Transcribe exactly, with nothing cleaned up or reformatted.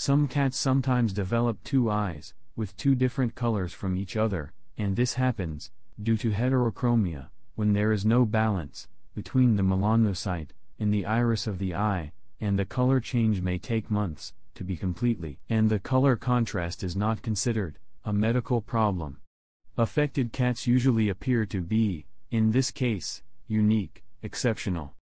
Some cats sometimes develop two eyes, with two different colors from each other, and this happens, due to heterochromia, when there is no balance between the melanocyte in the iris of the eye, and the color change may take months to be completely, and the color contrast is not considered a medical problem. Affected cats usually appear to be, in this case, unique, exceptional.